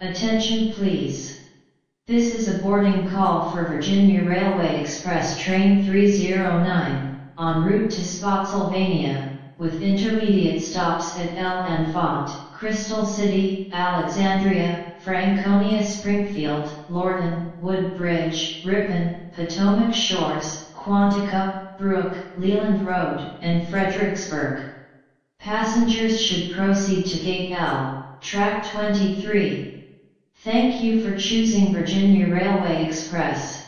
Attention please. This is a boarding call for Virginia Railway Express Train 309, en route to Spotsylvania, with intermediate stops at L'Enfant, Crystal City, Alexandria, Franconia Springfield, Lorton, Woodbridge, Rippon, Potomac Shores, Quantico, Brooke, Leeland Rd, and Fredericksburg. Passengers should proceed to Gate L, Track 23. Thank you for choosing Virginia Railway Express.